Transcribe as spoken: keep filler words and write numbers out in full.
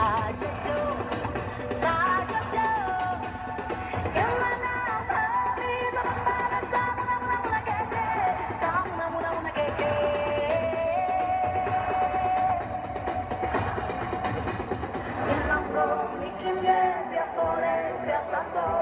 sajajo, sajajo. Kemana pergi sama sama mula-mula keke, sama mula-mula keke. Ilanggo bikin dia biasa sore biasa sore.